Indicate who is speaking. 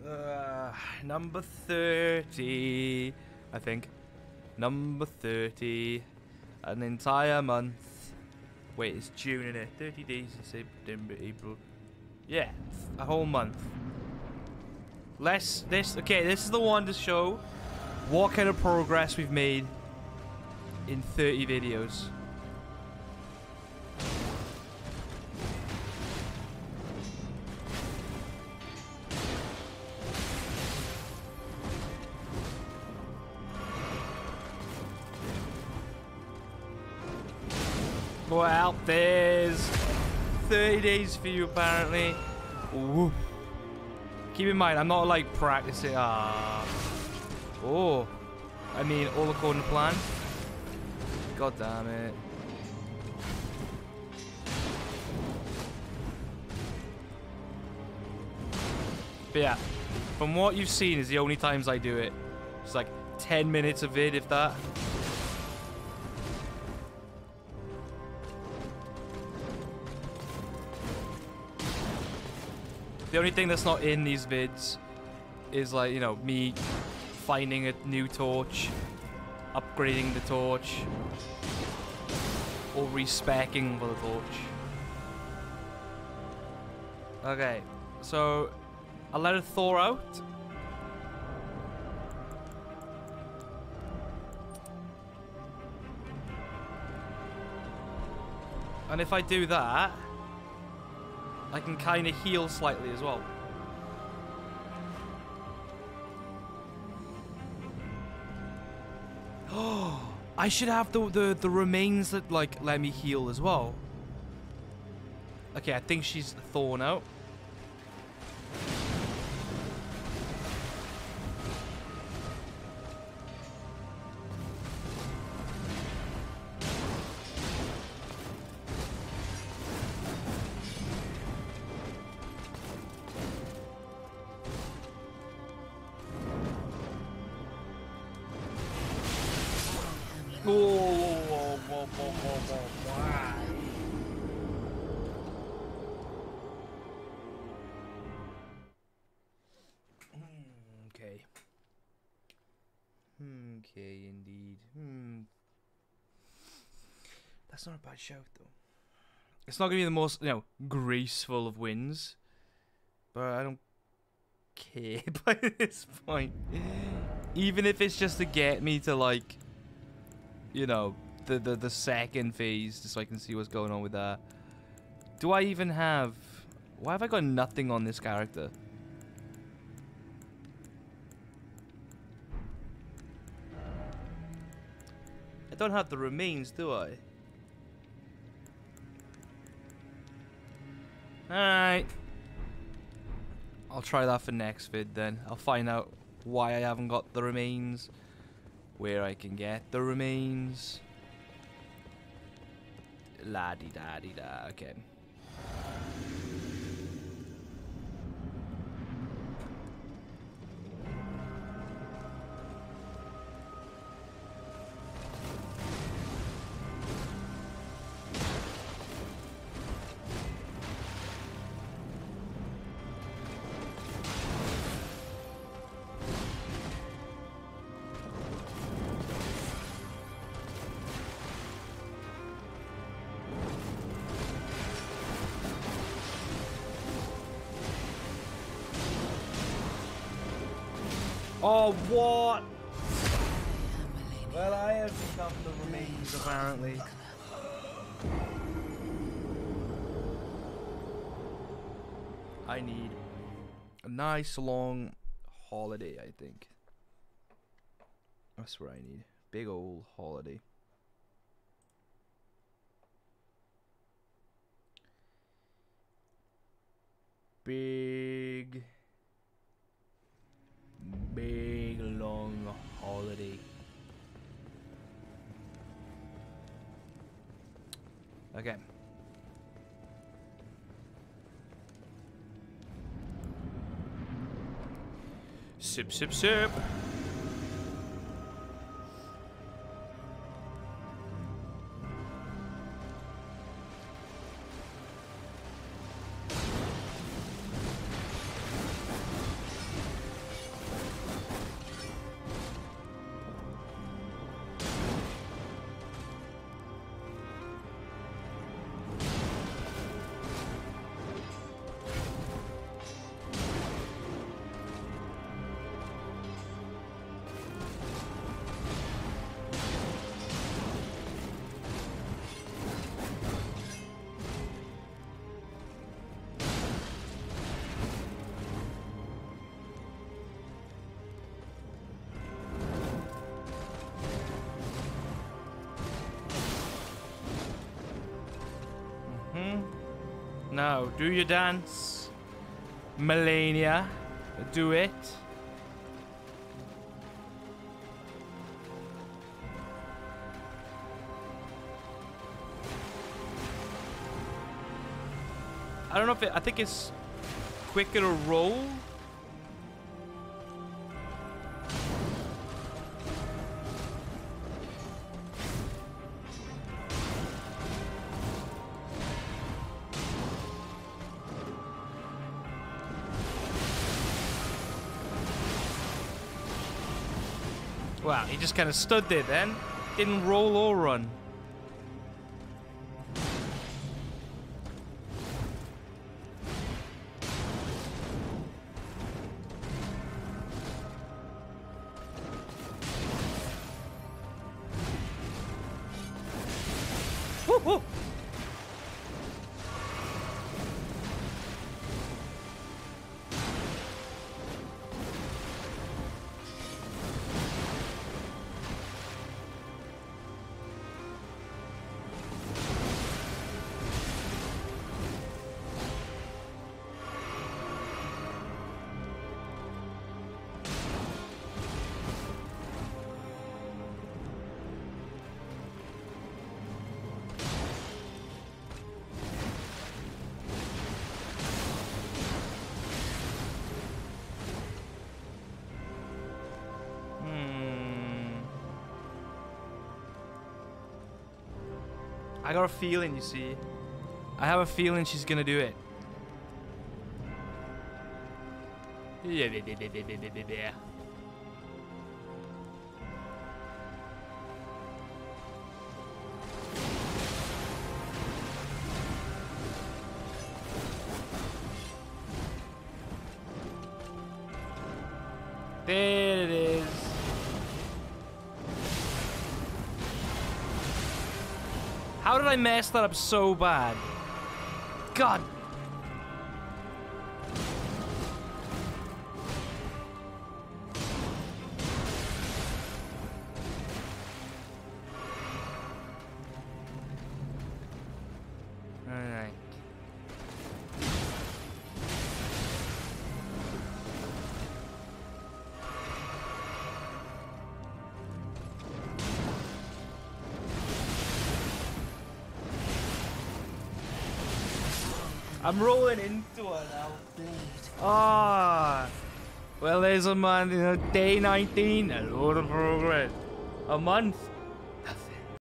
Speaker 1: Number 30, I think. Number 30. An entire month. Wait, it's June, isn't it? 30 days in September, April. Yeah, a whole month. Okay, this is the one to show what kind of progress we've made in 30 videos. Well, there's 30 days for you, apparently. Ooh. Keep in mind, I'm not, like, practicing. Oh. I mean, all according to plan. God damn it. But yeah, from what you've seen is the only times I do it. It's like 10 minutes of it, if that. The only thing that's not in these vids is, like, you know, me finding a new torch, upgrading the torch, or respecking for the torch. Okay, so I'll let it thaw out. And if I do that, I can kind of heal slightly as well. Oh, I should have the remains that, like, let me heal as well. Okay, I think she's thawing out. Okay. Okay, indeed. That's not a bad shout, though. It's not gonna be the most, you know, graceful of wins, but I don't care by this point. Even if it's just to get me to, like, you know, the second phase, just so I can see what's going on with that. Do I even have... Why have I got nothing on this character? I don't have the remains, do I? Alright. I'll try that for next vid then. I'll find out why I haven't got the remains, where I can get the remains. La-di-da-di-da. Okay. Oh, what? Well, I have become the remains, apparently. I need a nice long holiday, I think. That's what I need. Big old holiday. Big long holiday. Okay. Sip, sip, sip. Now, do your dance. Melania. Do it. I don't know if I think it's quicker to roll. Wow, he just kind of stood there then. Didn't roll or run. Woo woo! I got a feeling, you see. I have a feeling she's gonna do it. There it is. How did I mess that up so bad? God. Alright. I'm rolling into it now. Ah. Well, there's a month, day 19, a load of progress. A month.